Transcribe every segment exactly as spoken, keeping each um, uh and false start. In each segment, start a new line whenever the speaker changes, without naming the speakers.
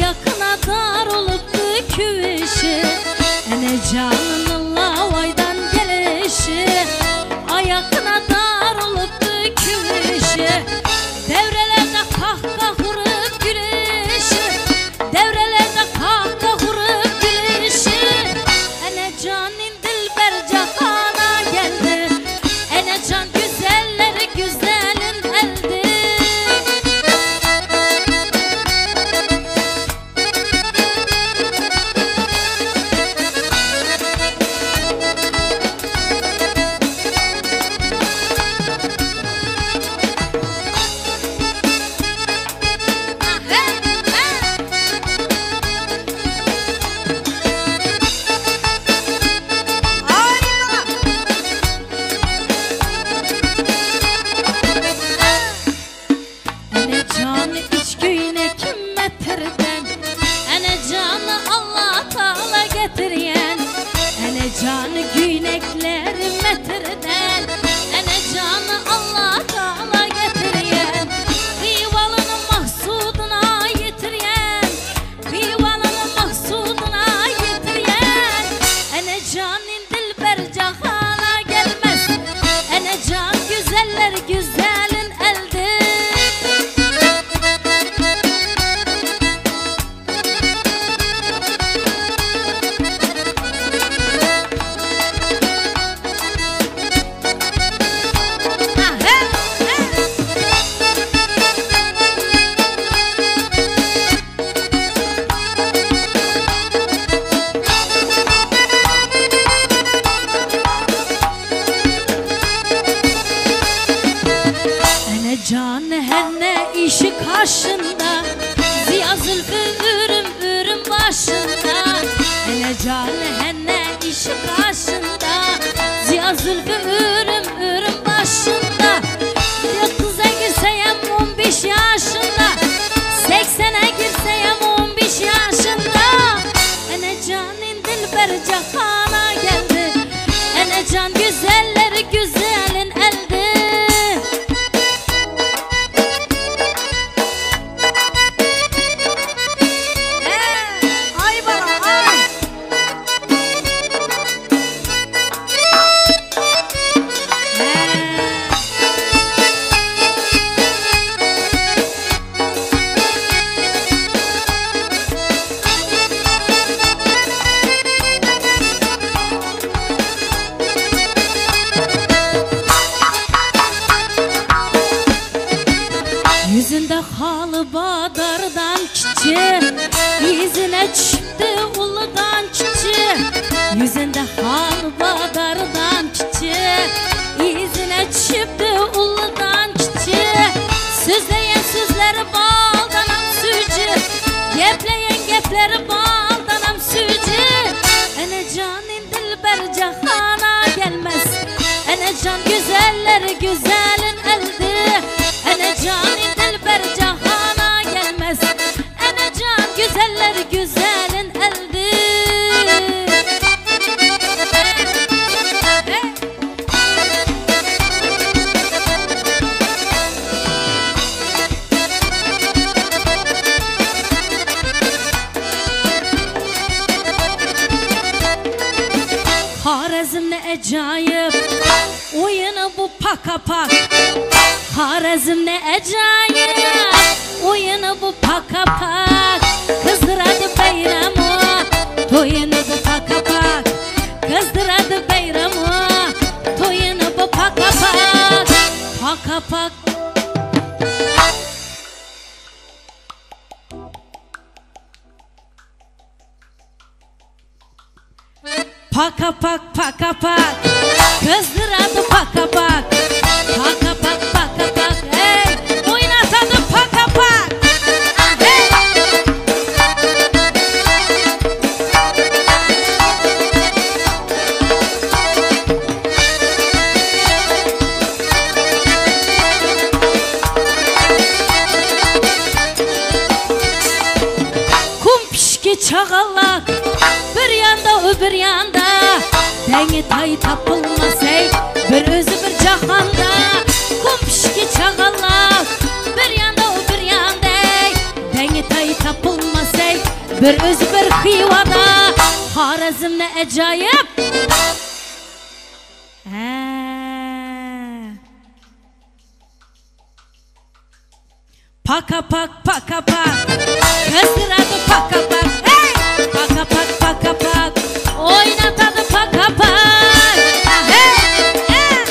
ayakına dar olupdu küvişi. Ene canının lavaydan gelişi, ayakına dar olupdu küvişi. Devrelerde kahkah vurup gülüşü, devrelerde kahkah vurup gülüşü. Ene canin dilber cahana geldi, ene can güzelleri güzelin eldi. Ene canı iç güyne kim metirden, ene canı Allah Teala getiriyen. Ene canı güynekleri metirden, ene canı Allah Teala getiriyen. Divalının mahsuduna yitiriyen, divalının mahsuduna yitiriyen. Ene canin dilber cahana gelmez, ene can güzeller güzelin eldi. Ene can her ne işi karşında, Ziya Zülfü ürüm ürüm başında. Ene can her ne işi karşında, Ziya Zülfü ürüm ürüm başında. Kıza girseyem on beş yaşında, seksene girseyem on beş yaşında. Ene canin dilber cahana geldi, ene can güzelleri güzelin eldi. Yüzünde halı badardan çiçi, izine çıktı uludan çiçi. Yüzünde halı badardan çiçi, izine çıktı uludan çiçi. Süzleyen süzleri baldanam sücü, gepleyen gepleri baldanam sücü. Ene canin dilber cahana gelmez, ene can güzelleri güzelin eldi. Ene canin dilber cahana gelmez, ene can güzelleri güzelin eldi. Harezm ne acayip oyunu bu paka pak. Harezm ne acayip oyunu bu paka pak. Kızdırdı bayramı, toyunu bu paka pak. Kızdırdı bayramı, toyunu bu paka pak. Paka pak. Paka pak paka pak, kızdırdı paka pak. Paka pak paka pak, hey, oynatadı paka pak. Hey. Kum pişki çağalak, bir yanda öbür yanda. Denge tay tapılmasay, bir özü bir cahanda. Kum pişki çağalak, bir yanda öbür yanda. Denge tay tapılmasay, bir özü bir Xivada. Xorazm ne acayip. Paka pak paka pak, kızdırdı paka pak, hey! Paka pak paka pak, oynatadı paka pak, hey! Hey!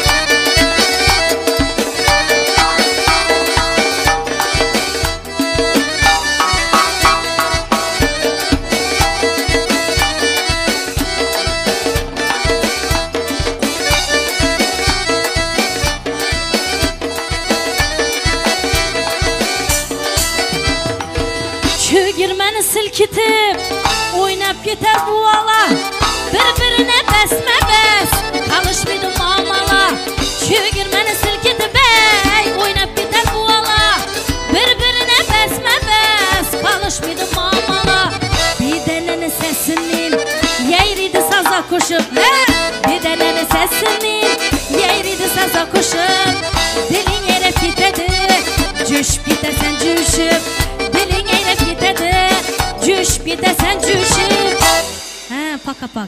Çögirmeni silkitip oynap gider bu ala, birbirine besme bes kalışmaydı mamala. Çögirmeni silkitip ey oynap gider bu ala, birbirine besme bes kalışmaydı mamala. Bir denenin sesinin yeğriydi saza koşup, bir denenin sesinin yeğriydi saza koşup, dilin yere pitedi cüş bite sen cüşüp, dilin eyle pitedi cüş bite sen cüşüp. He paka pak.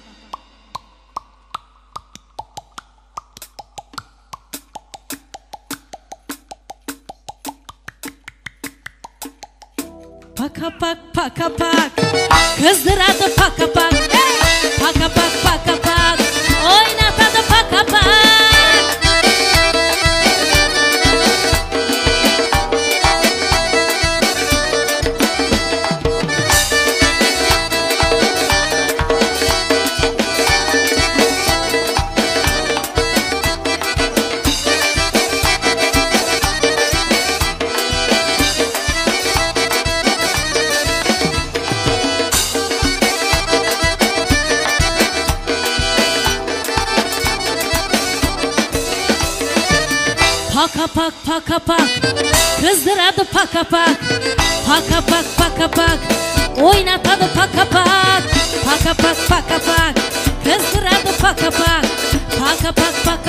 Paka pak paka pak, kızdırdı paka pak, hey! Paka pak paka pak, oynatadı paka pak. Paka pak paka pak, kızdırdı paka pak, paka pak paka pak, oynatadı paka pak, paka pak paka pak, kızdırdı paka pak, paka pak paka.